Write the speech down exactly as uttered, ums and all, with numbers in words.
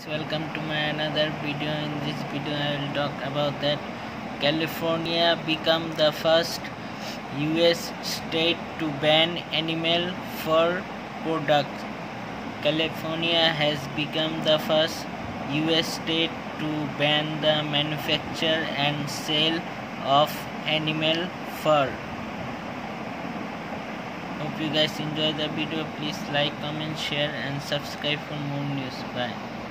Welcome to my another video. In this video I will talk about that California become the first U S state to ban animal fur products. California has become the first U S state to ban the manufacture and sale of animal fur. Hope you guys enjoy the video. Please like, comment, share and subscribe for more news. Bye.